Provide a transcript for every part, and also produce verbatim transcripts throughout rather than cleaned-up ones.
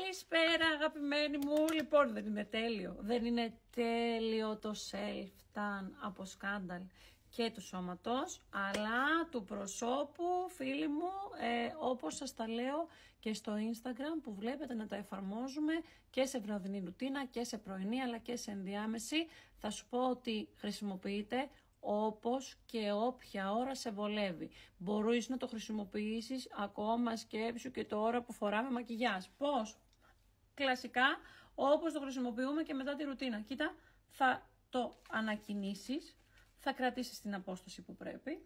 Καλησπέρα αγαπημένοι μου. Λοιπόν, δεν είναι τέλειο. Δεν είναι τέλειο το self-tan από Σκάνταλ και του σώματος, αλλά του προσώπου, φίλοι μου, ε, όπως σας τα λέω και στο Instagram που βλέπετε να τα εφαρμόζουμε και σε βραδινή ρουτίνα και σε πρωινή αλλά και σε ενδιάμεση. Θα σου πω ότι χρησιμοποιείται όπως και όποια ώρα σε βολεύει. Μπορείς να το χρησιμοποιήσεις ακόμα, σκέψου, και το ώρα που φοράμε μακιγιάζ. Πώς? Κλασικά, όπως το χρησιμοποιούμε και μετά τη ρουτίνα. Κοίτα, θα το ανακοινήσεις, θα κρατήσεις την απόσταση που πρέπει.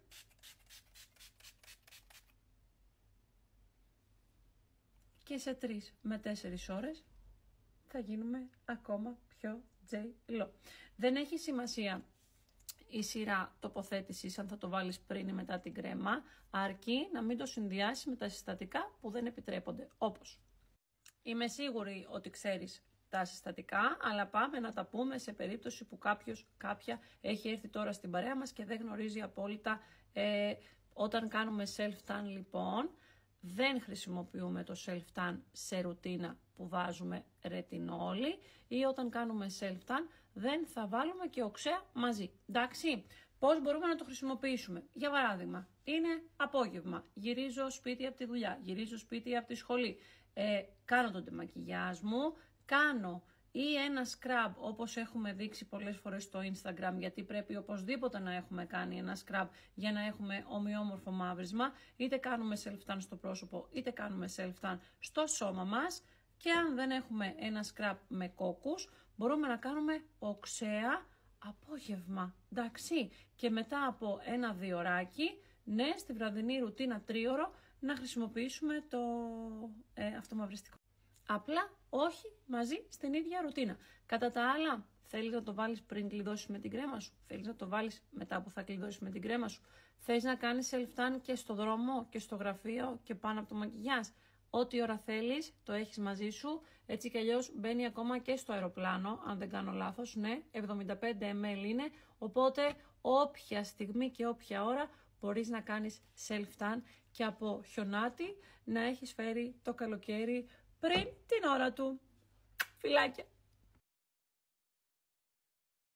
Και σε τρεις με τέσσερις ώρες θα γίνουμε ακόμα πιο τζέι-λο. Δεν έχει σημασία η σειρά τοποθέτησης, αν θα το βάλεις πριν ή μετά την κρέμα, αρκεί να μην το συνδυάσεις με τα συστατικά που δεν επιτρέπονται. Όπως, είμαι σίγουρη ότι ξέρεις τα συστατικά, αλλά πάμε να τα πούμε σε περίπτωση που κάποιος, κάποια έχει έρθει τώρα στην παρέα μας και δεν γνωρίζει απόλυτα. Ε, όταν κάνουμε self-tan λοιπόν, δεν χρησιμοποιούμε το self-tan σε ρουτίνα που βάζουμε ρετινόλι, ή όταν κάνουμε self-tan δεν θα βάλουμε και οξέα μαζί. Εντάξει, πώς μπορούμε να το χρησιμοποιήσουμε? Για παράδειγμα, είναι απόγευμα, γυρίζω σπίτι από τη δουλειά, γυρίζω σπίτι από τη σχολή, ε, κάνω το ντεμακιγιάζ μου, κάνω ή ένα scrub όπως έχουμε δείξει πολλές φορές στο Instagram, γιατί πρέπει οπωσδήποτε να έχουμε κάνει ένα scrub για να έχουμε ομοιόμορφο μαύρισμα, είτε κάνουμε self-tan στο πρόσωπο είτε κάνουμε self-tan στο σώμα μας. Και αν δεν έχουμε ένα scrub με κόκκους, μπορούμε να κάνουμε οξέα απόγευμα, εντάξει, και μετά από ένα διωράκι, ναι, στη βραδινή ρουτίνα τρίωρο, να χρησιμοποιήσουμε το ε, αυτομαυριστικό. Απλά όχι μαζί στην ίδια ρουτίνα. Κατά τα άλλα, θέλεις να το βάλεις πριν κλειδώσεις με την κρέμα σου, θέλεις να το βάλεις μετά που θα κλειδώσεις με την κρέμα σου, θες να κάνεις self-tan και στο δρόμο και στο γραφείο και πάνω από το μακιγιάζ. Ό,τι ώρα θέλεις, το έχεις μαζί σου, έτσι κι αλλιώς μπαίνει ακόμα και στο αεροπλάνο, αν δεν κάνω λάθος, ναι, εβδομήντα πέντε μιλιλίτρα είναι, οπότε όποια στιγμή και όποια ώρα μπορείς να κάνεις self-tan και από χιονάτι να έχεις φέρει το καλοκαίρι πριν την ώρα του. Φιλάκια!